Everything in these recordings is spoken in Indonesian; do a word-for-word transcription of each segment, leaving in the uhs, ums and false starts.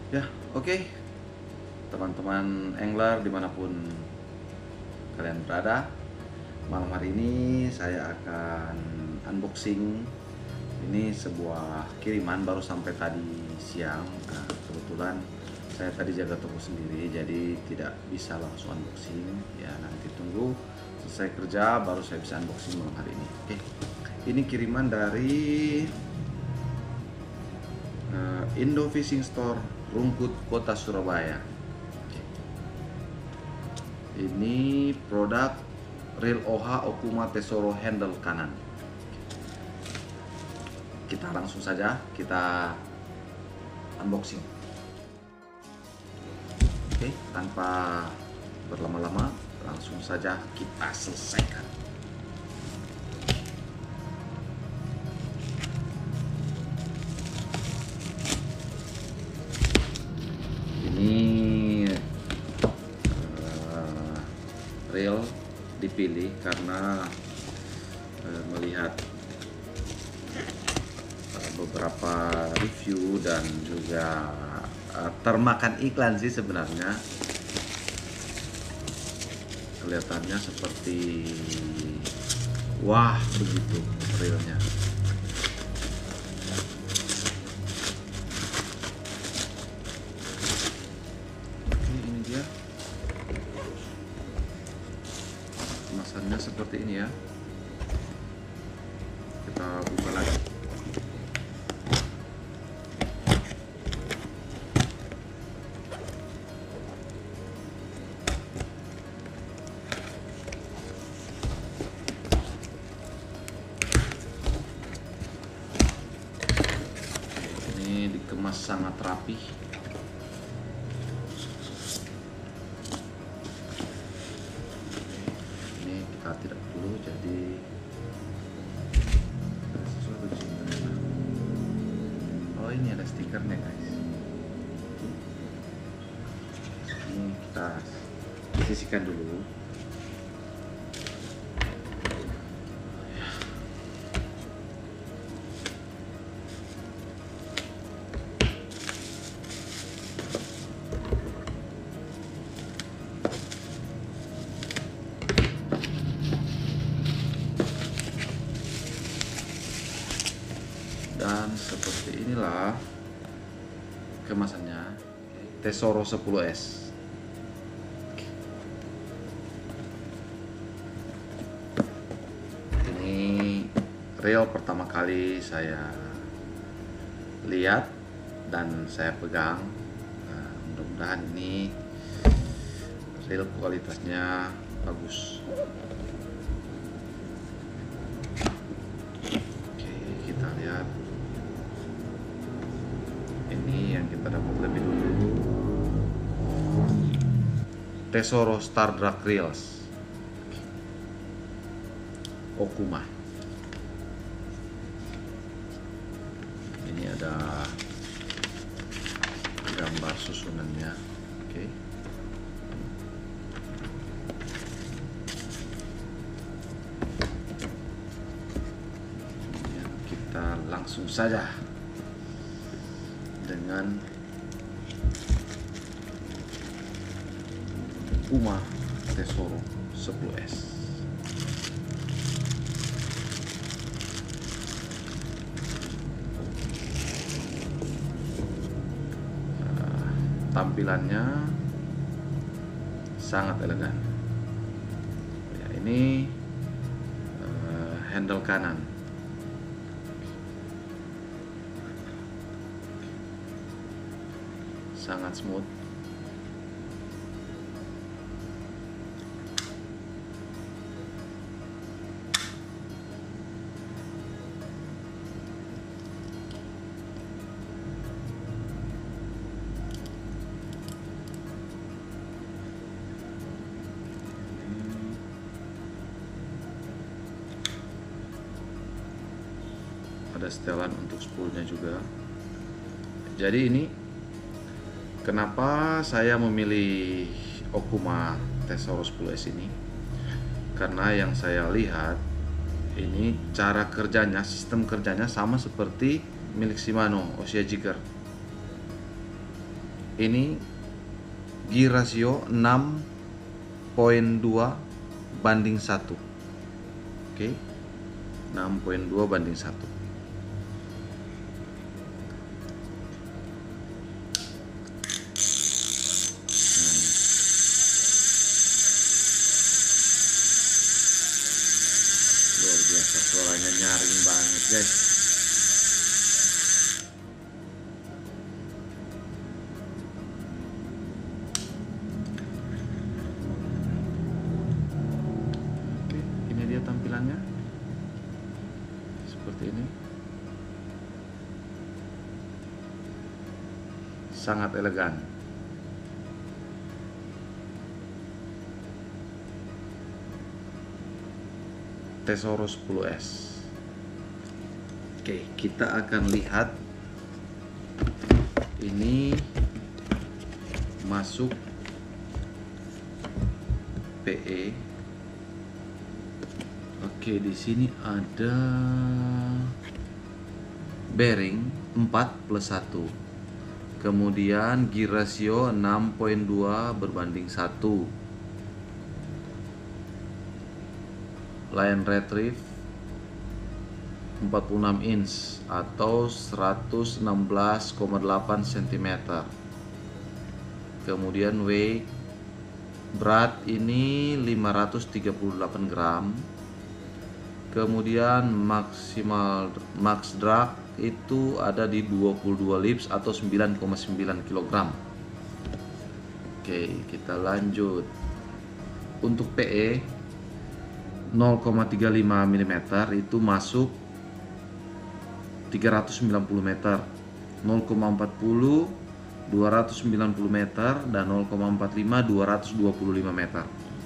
Ya, oke, teman-teman angler dimanapun kalian berada, malam hari ini saya akan unboxing. Ini sebuah kiriman baru sampai tadi siang. Nah, kebetulan saya tadi jaga toko sendiri, jadi tidak bisa langsung unboxing. Ya, nanti tunggu selesai kerja baru saya bisa unboxing malam hari ini. Oke, ini kiriman dari uh, Indo Fishing Store Rungkut, Kota Surabaya. Ini produk Reel O H Okuma Tesoro handle kanan. Kita langsung saja kita unboxing. Oke, tanpa berlama-lama langsung saja kita selesaikan. Ini uh, reel dipilih karena uh, melihat uh, beberapa review dan juga uh, termakan iklan sih sebenarnya. Kelihatannya seperti wah begitu reelnya. Ini dia kemasannya seperti ini ya. Kita buka lagi. Ini dikemas sangat rapi. Kita tidak perlu, jadi sesuatu di sini. Oh, ini ada stikernya guys. Ini kita sisihkan dulu. Dan seperti inilah kemasannya Tesoro sepuluh S. Ini reel pertama kali saya lihat dan saya pegang. Nah, mudah-mudahan ini reel kualitasnya bagus. Oke, kita lihat. Ini yang kita dapat lebih dulu, Tesoro Star Drag Reels Okuma. Ini ada gambar susunannya. Oke, ya, kita langsung saja dengan Okuma Tesoro sepuluh S. Uh, tampilannya sangat elegan. Ya, ini uh, handle kanan. Sangat smooth. Ada setelan untuk spoolnya juga. Jadi ini kenapa saya memilih Okuma Tesoro sepuluh S ini, karena yang saya lihat ini cara kerjanya, sistem kerjanya sama seperti milik Shimano Oshia Jigger. ini gear rasio enam koma dua banding satu. Oke, enam koma dua banding satu. Luar biasa, suaranya nyaring banget guys. Oke, ini dia tampilannya seperti ini. Sangat elegan. Tesoro sepuluh S. Oke, kita akan lihat ini masuk P E. Oke, di sini ada bearing empat plus satu. Kemudian gear rasio enam koma dua berbanding satu. Line retrieve empat puluh enam inch atau seratus enam belas koma delapan sentimeter. Kemudian weight berat ini lima ratus tiga puluh delapan gram. Kemudian maksimal max drag itu ada di dua puluh dua lips atau sembilan koma sembilan kilogram. Oke, kita lanjut. Untuk P E nol koma tiga lima milimeter itu masuk tiga ratus sembilan puluh meter, nol koma empat nol dua ratus sembilan puluh meter, dan nol koma empat lima dua ratus dua puluh lima meter.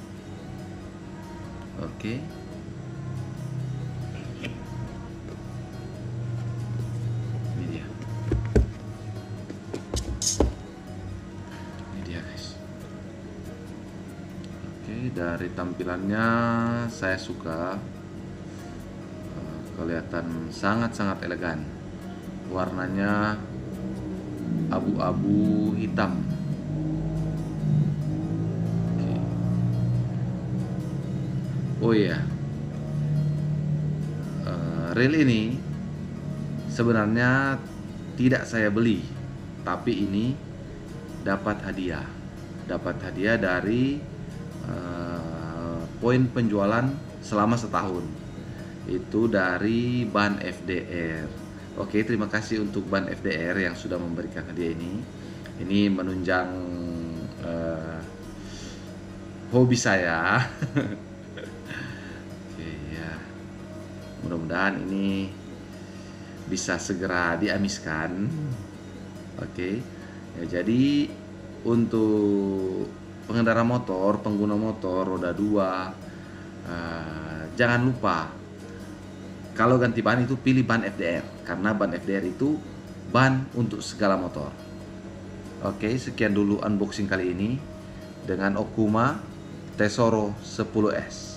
Oke. Ini dia. Ini dia guys. Oke, dari tampilannya saya suka, uh, kelihatan sangat-sangat elegan. Warnanya abu-abu hitam. Oke. Oh iya, uh, reel ini sebenarnya tidak saya beli, tapi ini dapat hadiah, dapat hadiah dari Uh, poin penjualan selama setahun itu dari Ban F D R. Oke, terima kasih untuk Ban F D R yang sudah memberikan hadiah ini. Ini menunjang uh, hobi saya. Oke ya, mudah-mudahan ini bisa segera diamiskan. Oke ya, jadi untuk pengendara motor, pengguna motor roda dua, uh, jangan lupa kalau ganti ban itu pilih ban F D R, karena ban F D R itu ban untuk segala motor. Oke, sekian dulu unboxing kali ini dengan Okuma Tesoro sepuluh S.